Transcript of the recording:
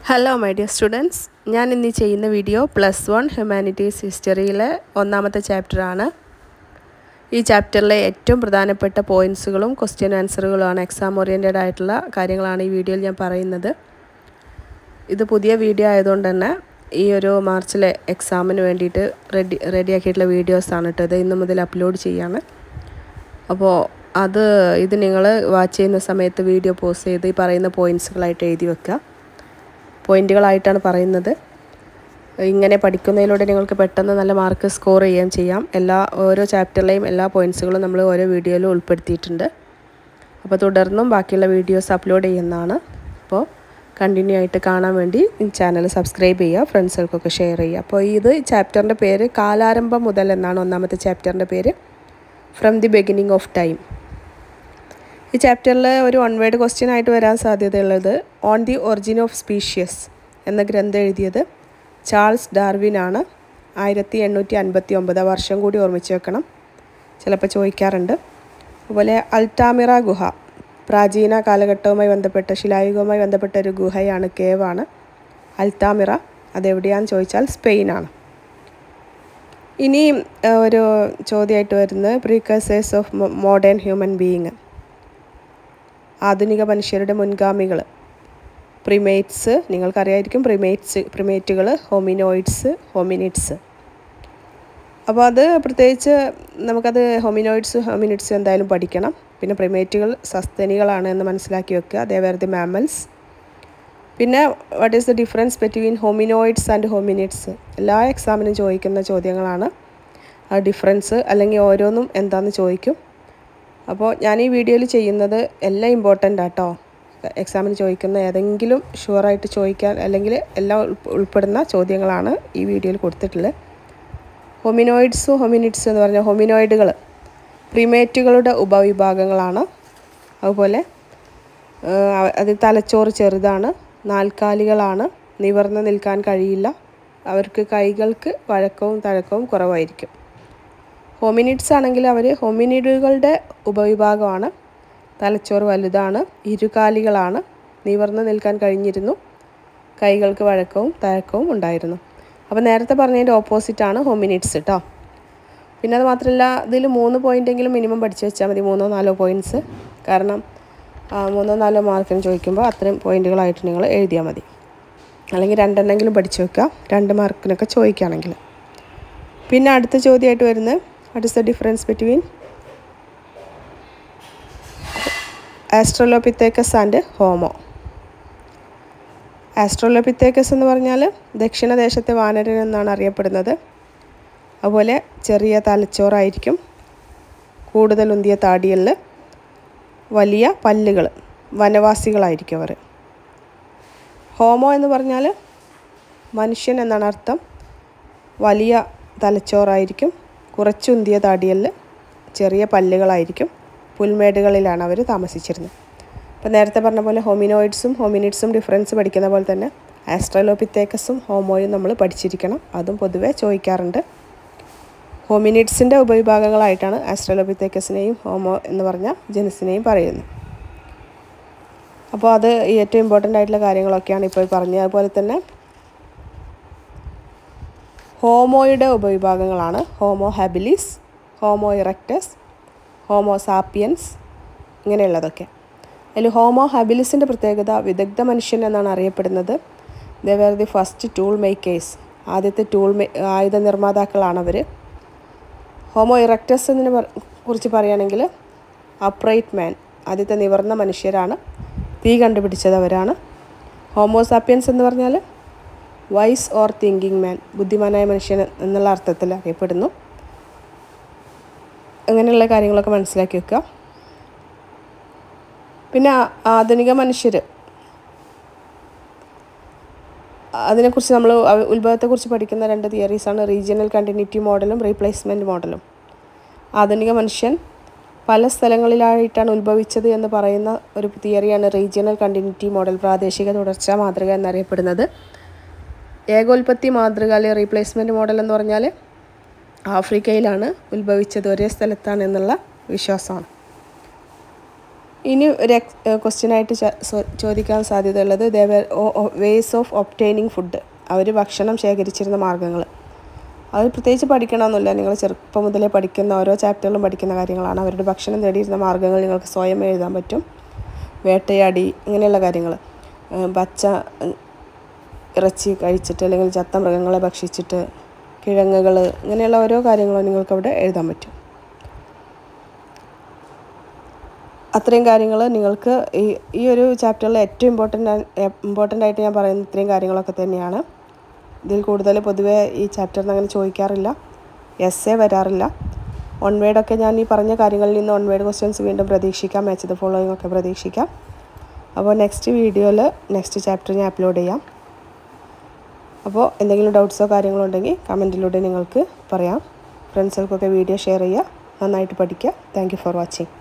Hello my dear students, ഞാൻ ഇന്ന് ചെയ്യുന്ന വീഡിയോ +1 ഹ്യൂമാനിറ്റീസ് ഹിസ്റ്ററിയിലെ ഒന്നാമത്തെ ചാപ്റ്റർ ആണ്. ഈ ചാപ്റ്ററിലെ ഏറ്റവും പ്രധാനപ്പെട്ട പോയിന്റ്സുകളും ക്വസ്റ്റ്യൻ ആൻസറുകളുമാണ് എക്സാം ഓറിയന്റഡ് ആയിട്ടുള്ള കാര്യങ്ങളാണ് ഈ വീഡിയോയിൽ ഞാൻ പറയുന്നത്. ഇത് പുതിയ വീഡിയോ ആയതുകൊണ്ട് തന്നെ ഈ ഒരു മാർച്ചിലെ എക്സാമിന് വേണ്ടിയിട്ട് റെഡിയാക്കിയിട്ടുള്ള വീഡിയോസ് ആണ് കേട്ടോ. ഇത് ഇന്ന് മുതൽ അപ്ലോഡ് ചെയ്യാണ്. അപ്പോൾ ഇത് നിങ്ങൾ വാച്ച് ചെയ്യുന്ന സമയത്ത് വീഡിയോ പോസ് ചെയ്ത് ഈ പറയുന്ന പോയിന്റ്സുകളായിട്ട് എഴുതി വെക്കുക. പോയിന്റുകളായിട്ടാണ് പറയുന്നത്. ഇങ്ങനെ പഠിക്കുന്നതിലൂടെ നിങ്ങൾക്ക് പെട്ടെന്ന് നല്ല മാർക്ക് സ്കോർ ചെയ്യാം. ഓരോ ചാപ്റ്ററിലെയും എല്ലാ പോയിന്റ്സുകളും നമ്മൾ ഓരോ വീഡിയോയിലും ഉൾപ്പെടുത്തിയിട്ടുണ്ട്. അപ്പോൾ തുടർന്നും ബാക്കിയുള്ള വീഡിയോസ് അപ്ലോഡ് ചെയ്യുന്നതാണ്. അപ്പോൾ കണ്ടിന്യൂ ആയിട്ട് കാണാൻ വേണ്ടി ഈ ചാനൽ സബ്സ്ക്രൈബ് ചെയ്യുക, ഫ്രണ്ട്സുകൾക്കൊക്കെ ഷെയർ ചെയ്യുക. അപ്പോൾ ഇത് ചാപ്റ്ററിൻ്റെ പേര് കാലാരംഭം മുതൽ എന്നാണ് ഒന്നാമത്തെ ചാപ്റ്ററിൻ്റെ പേര്, from the beginning of time. ഈ ചാപ്റ്ററിൽ ഒരു വൺ വേർഡ് ക്വസ്റ്റ്യൻ ആയിട്ട് വരാൻ സാധ്യതയുള്ളത് on the origin of species എന്ന ഗ്രന്ഥം എഴുതിയത് ചാൾസ് ഡാർവിൻ ആണ്. 1859. വർഷം കൂടി ഓർമ്മിച്ച് വെക്കണം, ചിലപ്പോൾ ചോദിക്കാറുണ്ട്. അതുപോലെ അൽട്ടാമിറ ഗുഹ, പ്രാചീന കാലഘട്ടവുമായി ബന്ധപ്പെട്ട ശിലായുഗവുമായി ബന്ധപ്പെട്ട ഒരു ഗുഹയാണ്, കേവാണ് അൽത്താമിറ. അതെവിടെയാണെന്ന് ചോദിച്ചാൽ സ്പെയിനാണ്. ഇനി ഒരു ചോദ്യമായിട്ട് വരുന്നത് precursors of modern human being, ആധുനിക മനുഷ്യരുടെ മുൻഗാമികൾ. പ്രിമേറ്റ്സ് നിങ്ങൾക്കറിയായിരിക്കും, പ്രിമേറ്റുകൾ, ഹോമിനോയിഡ്സ്, ഹോമിനിഡ്സ്. അപ്പോൾ അത് പ്രത്യേകിച്ച് നമുക്കത് ഹോമിനിഡ്സ് എന്തായാലും പഠിക്കണം. പിന്നെ പ്രിമേറ്റുകൾ സസ്തനികളാണ് എന്ന് മനസ്സിലാക്കി വെക്കുക. They were the mammals. പിന്നെ what is the difference between hominoids and hominids, എല്ലാ എക്സാമിനും ചോദിക്കുന്ന ചോദ്യങ്ങളാണ്. ആ ഡിഫറൻസ് അല്ലെങ്കിൽ ഓരോന്നും എന്താണെന്ന് ചോദിക്കും. അപ്പോൾ ഞാൻ ഈ വീഡിയോയിൽ ചെയ്യുന്നത് എല്ലാം ഇമ്പോർട്ടൻ്റ് ആട്ടോ. എക്സാമിന് ചോദിക്കുന്ന ഏതെങ്കിലും ഷുവറായിട്ട് ചോദിക്കാൻ അല്ലെങ്കിൽ എല്ലാം ഉൾപ്പെടുന്ന ചോദ്യങ്ങളാണ് ഈ വീഡിയോയിൽ കൊടുത്തിട്ടുള്ളത്. ഹോമിനോയിഡ്സും ഹോമിനിഡ്സ് എന്ന് പറഞ്ഞാൽ ഹോമിനോയിഡുകൾ പ്രിമേറ്റുകളുടെ ഉപവിഭാഗങ്ങളാണ്. അതുപോലെ അത് തലച്ചോറ് ചെറുതാണ്, നാൽക്കാലികളാണ്, നിവർന്ന് നിൽക്കാൻ കഴിയില്ല, അവർക്ക് കൈകൾക്ക് വഴക്കവും തഴക്കവും കുറവായിരിക്കും. ഹോമിനിഡ്സ് ആണെങ്കിൽ അവർ ഹോമിനിഡുകളുടെ ഉപവിഭാഗമാണ്, തലച്ചോറ് വലുതാണ്, ഇരുകാലികളാണ്, നിവർന്ന് നിൽക്കാൻ കഴിഞ്ഞിരുന്നു, കൈകൾക്ക് വഴക്കവും തഴക്കവും ഉണ്ടായിരുന്നു. അപ്പോൾ നേരത്തെ പറഞ്ഞതിൻ്റെ ഓപ്പോസിറ്റാണ് ഹോമിനിഡ്സ് കേട്ടോ. പിന്നെ അത് മാത്രമല്ല, ഇതിൽ 3 പോയിൻ്റെങ്കിലും മിനിമം പഠിച്ചു വെച്ചാൽ മതി, 3-4 പോയിൻറ്റ്സ്. കാരണം 3-4 മാർക്കിന് ചോദിക്കുമ്പോൾ അത്രയും പോയിൻറ്റുകളായിട്ട് നിങ്ങൾ എഴുതിയാൽ മതി. അല്ലെങ്കിൽ 2 എണ്ണെങ്കിലും പഠിച്ചു വെക്കുക, 2 മാർക്കിനൊക്കെ ചോദിക്കുകയാണെങ്കിൽ. പിന്നെ അടുത്ത ചോദ്യമായിട്ട് വരുന്നത് what is the difference between australopithecus and homo. Australopithecus എന്ന് പറഞ്ഞാൽ ദക്ഷിണദേശത്തെ വാനരൻ എന്നാണ് അറിയപ്പെടുന്നത്. അതുപോലെ ചെറിയ തലച്ചോറായിരിക്കും, കൂടുതൽ ഉന്തിയ താടിയല്, വലിയ പല്ലുകൾ, വനവാസികളായിരിക്കും അവർ. ഹോമോ എന്ന് പറഞ്ഞാൽ മനുഷ്യൻ എന്നാണ് അർത്ഥം. വലിയ തലച്ചോറായിരിക്കും, കുറച്ചുന്തിയ താടിയല്, ചെറിയ പല്ലുകളായിരിക്കും, പുൽമേടുകളിലാണ് അവർ താമസിച്ചിരുന്നത്. അപ്പോൾ നേരത്തെ പറഞ്ഞ പോലെ ഹോമിനോയിഡ്സും ഹോമിനിഡ്സും ഡിഫറൻസ് പഠിക്കുന്ന പോലെ തന്നെ ആസ്ട്രലോപിത്തേക്കസും ഹോമോയും നമ്മൾ പഠിച്ചിരിക്കണം. അതും പൊതുവെ ചോദിക്കാറുണ്ട്. ഹോമിനിഡ്സിൻ്റെ ഉപവിഭാഗങ്ങളായിട്ടാണ് ആസ്ട്രലോപിത്തേക്കസിനെയും ഹോമോ എന്ന് പറഞ്ഞ ജനുസിനെയും പറയുന്നത്. അപ്പോൾ അത് ഏറ്റവും ഇമ്പോർട്ടൻ്റ് ആയിട്ടുള്ള കാര്യങ്ങളൊക്കെയാണ് ഇപ്പോൾ പറഞ്ഞത്. അതുപോലെ തന്നെ ഹോമോയുടെ ഉപവിഭാഗങ്ങളാണ് homo habilis, homo erectus, homo sapiens, ഇങ്ങനെയുള്ളതൊക്കെ. അതിൽ ഹോമോ ഹാബിലിസിൻ്റെ പ്രത്യേകത വിദഗ്ധ മനുഷ്യൻ എന്നാണ് അറിയപ്പെടുന്നത്. They were the first tool makers, ആദ്യത്തെ ആയുധ നിർമ്മാതാക്കളാണവർ. ഹോമോ ഇറക്റ്റസിനെ കുറിച്ച് പറയുകയാണെങ്കിൽ അപ്രൈറ്റ് മാൻ, ആദ്യത്തെ നിവർന്ന മനുഷ്യരാണ്, തീ കണ്ടുപിടിച്ചതവരാണ്. ഹോമോ സാപ്പിയൻസ് എന്ന് പറഞ്ഞാൽ വൈസ് ഓർ തിങ്കിങ് മാൻ, ബുദ്ധിമാനായ മനുഷ്യൻ എന്നുള്ള അർത്ഥത്തിൽ അറിയപ്പെടുന്നു. അങ്ങനെയുള്ള കാര്യങ്ങളൊക്കെ മനസ്സിലാക്കി വെക്കുക. പിന്നെ ആധുനിക മനുഷ്യർ, അതിനെക്കുറിച്ച് നമ്മൾ ഉത്ഭവത്തെക്കുറിച്ച് പഠിക്കുന്ന 2 തിയറീസാണ് റീജിയണൽ കണ്ടിന്യൂറ്റി മോഡലും റീപ്ലേസ്മെൻറ്റ് മോഡലും. ആധുനിക മനുഷ്യൻ പല സ്ഥലങ്ങളിലായിട്ടാണ് ഉത്ഭവിച്ചത് എന്ന് പറയുന്ന ഒരു തിയറിയാണ് റീജിയണൽ കണ്ടിന്യൂറ്റി മോഡൽ, പ്രാദേശിക തുടർച്ചാ മാതൃക എന്നറിയപ്പെടുന്നത്. ഏകോൽപത്തി മാതൃക അല്ലെങ്കിൽ റീപ്ലേസ്മെൻറ്റ് മോഡൽ എന്ന് പറഞ്ഞാൽ ആഫ്രിക്കയിലാണ് ഉത്ഭവിച്ചത്, ഒരേ സ്ഥലത്താണ് എന്നുള്ള വിശ്വാസമാണ്. ഇനി ഒരു ക്വസ്റ്റ്യനായിട്ട് ചോദിക്കാൻ സാധ്യതയുള്ളത് വേസ് ഓഫ് ഒബ്റ്റെയിനിങ് ഫുഡ്. അവർ ഭക്ഷണം ശേഖരിച്ചിരുന്ന മാർഗ്ഗങ്ങൾ. അത് പ്രത്യേകിച്ച് പഠിക്കണമെന്നില്ല, നിങ്ങൾ ചെറുപ്പം മുതലേ പഠിക്കുന്ന ഓരോ ചാപ്റ്ററിലും പഠിക്കുന്ന കാര്യങ്ങളാണ്. അവരുടെ ഭക്ഷണം തേടിയിരുന്ന മാർഗ്ഗങ്ങൾ നിങ്ങൾക്ക് സ്വയം എഴുതാൻ പറ്റും. വേട്ടയാടി ഇങ്ങനെയുള്ള കാര്യങ്ങൾ, പച്ച ഇറച്ചി കഴിച്ചിട്ട് അല്ലെങ്കിൽ ചത്ത മൃഗങ്ങളെ ഭക്ഷിച്ചിട്ട്, കിഴങ്ങുകൾ, ഇങ്ങനെയുള്ള ഓരോ കാര്യങ്ങളും നിങ്ങൾക്കവിടെ എഴുതാൻ പറ്റും. അത്രയും കാര്യങ്ങൾ നിങ്ങൾക്ക് ഈ ഒരു ചാപ്റ്ററിൽ ഏറ്റവും ഇമ്പോർട്ടൻ്റ് ആയിട്ട് ഞാൻ പറയുന്ന ഇത്രയും കാര്യങ്ങളൊക്കെ തന്നെയാണ്. ഇതിൽ കൂടുതൽ പൊതുവേ ഈ ചാപ്റ്ററിന് അങ്ങനെ ചോദിക്കാറില്ല, എസ്സേ വരാറില്ല. വൺ വേർഡൊക്കെ ഞാൻ ഈ പറഞ്ഞ കാര്യങ്ങളിൽ നിന്ന് 1 വേർഡ് ക്വസ്റ്റ്യൻസ് വീണ്ടും പ്രതീക്ഷിക്കാം, മാച്ച് ദ ഫോളോയിങ് ഒക്കെ പ്രതീക്ഷിക്കാം. അപ്പോൾ നെക്സ്റ്റ് വീഡിയോയിൽ നെക്സ്റ്റ് ചാപ്റ്റർ ഞാൻ അപ്ലോഡ് ചെയ്യാം. അപ്പോൾ എന്തെങ്കിലും ഡൗട്ട്സോ കാര്യങ്ങളോ ഉണ്ടെങ്കിൽ കമൻറ്റിലൂടെ നിങ്ങൾക്ക് പറയാം. ഫ്രണ്ട്സുകൾക്കൊക്കെ വീഡിയോ ഷെയർ ചെയ്യുക. നന്നായിട്ട് പഠിക്കുക. Thank you for watching.